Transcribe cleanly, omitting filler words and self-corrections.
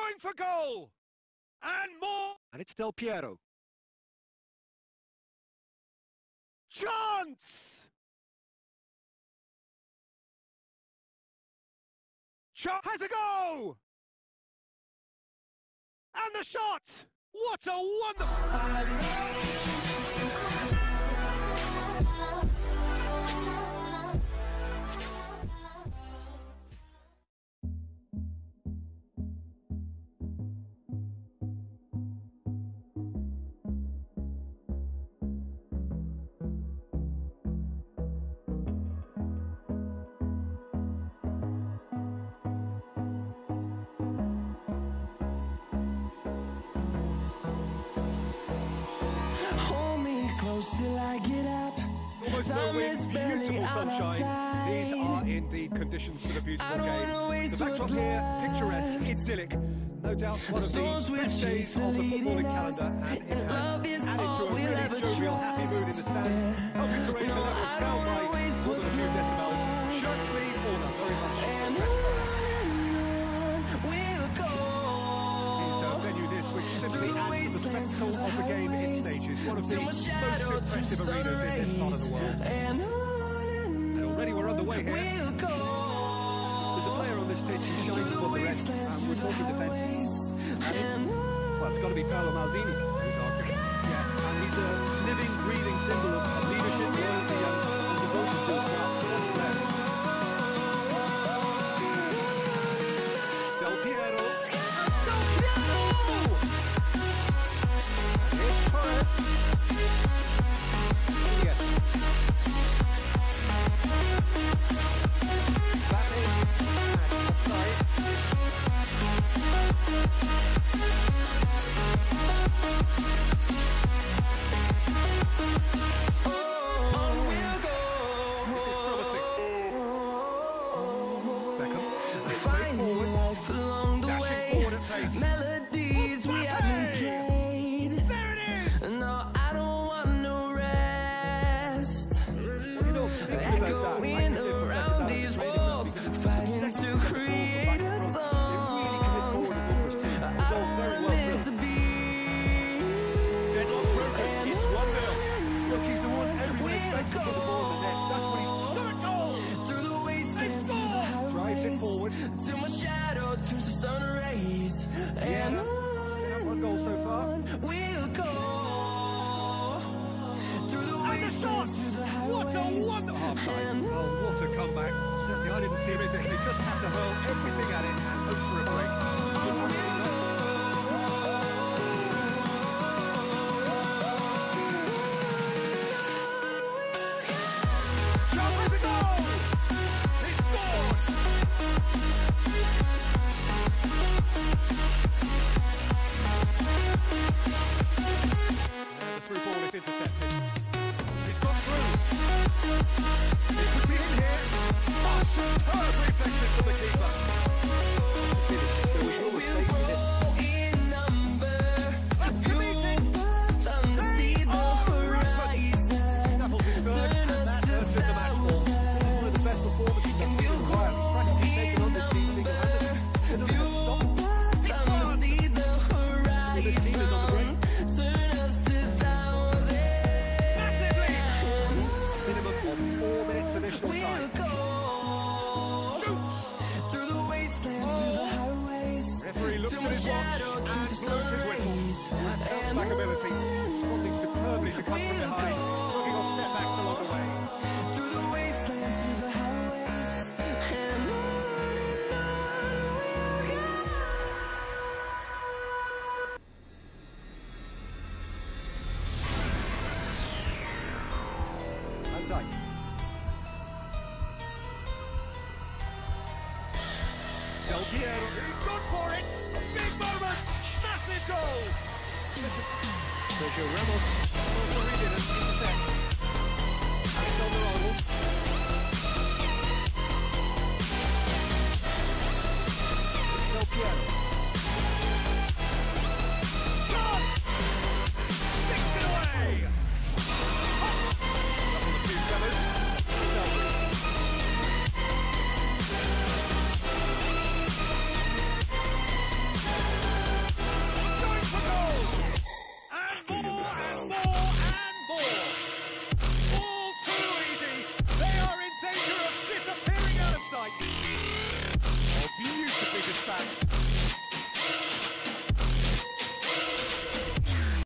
going for goal! And more! And it's Del Piero. Chance! Has a go! And the shot! What a wonderful... Till I get up. Almost no wind, beautiful sunshine. These are indeed conditions for the beautiful game. The backdrop here, picturesque, idyllic. No doubt one of the best days of the footballing calendar, and it has added to a really jovial, happy mood in the stands, helping to raise the level of sound by more than a few decibels. Shirt sleeve order, very much. Venue this, which simply adds to the spectacle of the game it stages. One of the most impressive arenas in this part of the world. And already we're underway here. There's a player on this pitch who shines above the rest, and we're talking defence. And it's got to be Paolo Maldini, who's arguing. Yeah, and he's a living, breathing symbol of leadership, loyalty, and devotion to his craft. That's player. Del Piero. Melodies we haven't played. There it is! No, I don't want no rest. Echoing around these walls, fighting to create a song. I don't wanna miss a beat. Deadlock broken, it's 1-0. Look, he's the one everyone expects to put the ball in the net. That's what he's shot a goal! Through the wastelands, through the highways, drives it forward. Till my shadow turns to sun rays. And one goal so far. We'll go through the wastelands, through the highways. What a wonderful half-time. Oh, what a comeback. Certainly I didn't see him as if they just have to hurl everything at it and hope for a break. Just absolutely not. Intercepted. He's got through. It could be in here. Oh, superb reflexes for the keeper. There was always space in it. That's the meeting. Snaffles his third, and that earns him the match ball. This is one of the best performances I've seen in a while. He's practically taken on this team single-handedly. They're not going to stop him. Well, this team is on the brink. Additional time. Shoots! Through the wastelands, through the highways. Referee looks at his watch and blows his whistle. That's comeback ability, responding superbly to come from behind, shrugging off setbacks along the way. Through the wastelands, through the highways, and Van Dijk. Del Piero, he's gone for it! Big moment! Massive goal! Sergio Ramos, also reading and intercept. Alexander Arnold. It's Del Piero. Chance! Sticks it away! Up on the few fellas. back.